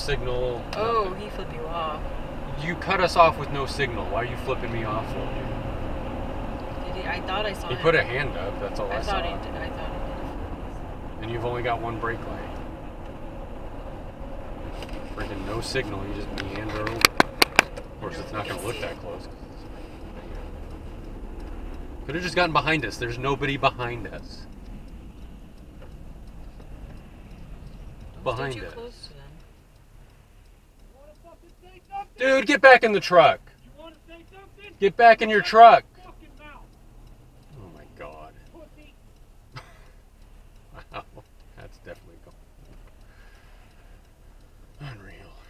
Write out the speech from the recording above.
signal. Oh, nothing. he flipped you off. You cut us off with no signal. Why are you flipping me off for? Did he? I thought I saw him. He put a hand up. That's all I saw. I thought he did a freeze. And you've only got one brake light. Freaking no signal. You just meander over. Of course, it's not going to look that close. Could have just gotten behind us. There's nobody behind us. Behind us. Close to them. Dude, get back in the truck. Get back in your truck.